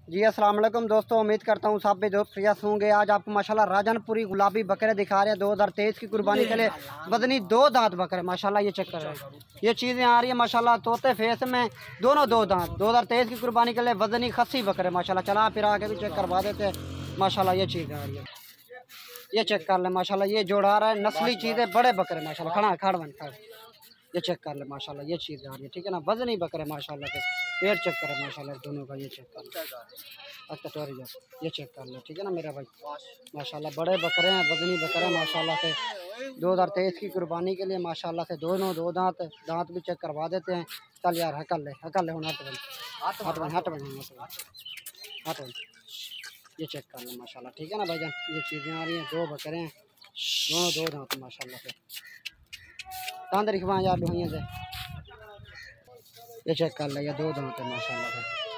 जी अस्सलाम वालेकुम दोस्तों, उम्मीद करता हूँ सब भी दोस्त फ्रीस होंगे। आज आपको माशाल्लाह राजनपुरी गुलाबी बकरे दिखा रहे हैं 2023 की कुर्बानी के लिए। वजनी 2 दांत बकरे माशाल्लाह, ये चेक कर रहे हैं। ये चीज़ें आ रही है माशाल्लाह तोते फेस में, दोनों 2 दांत 2023 की कुर्बानी के लिए वजनी खस्सी बकरे माशाल्लाह। चला फिर आके भी चेक करवा देते हैं माशाल्लाह। ये चीज़ आ रही है, ये चेक कर ले माशाल्लाह। ये जोड़ा रहा है नस्ली चीज़ें, बड़े बकरे माशाल्लाह। खड़ा खड़ बन खड़, ये चेक कर ले माशाल्लाह। ये चीज़ आ रही है, ठीक है ना। वजनी बकरे माशाल्लाह के पेट चेक करे माशाल्लाह दोनों का। ये चेक कर ले, ये चेक कर ले, ठीक है ना मेरा भाई। माशाल्लाह बड़े बकरे हैं, वजनी बकरे हैं माशाल्लाह से। 2023 की कुर्बानी के लिए माशाल्लाह से दोनों 2 दांत भी चेक करवा देते हैं। चल यार हकल ले हट बन हट बन। ये चेक कर ले माशाल्लाह, ठीक है ना भाईजान। ये चीज़ें आ रही हैं, 2 बकरे हैं, दोनों 2 दांत माशाल्लाह से। दांत दिखवा यार लोहियों से, ये चेक कर ले, ये 2 दांत है माशाल्लाह से।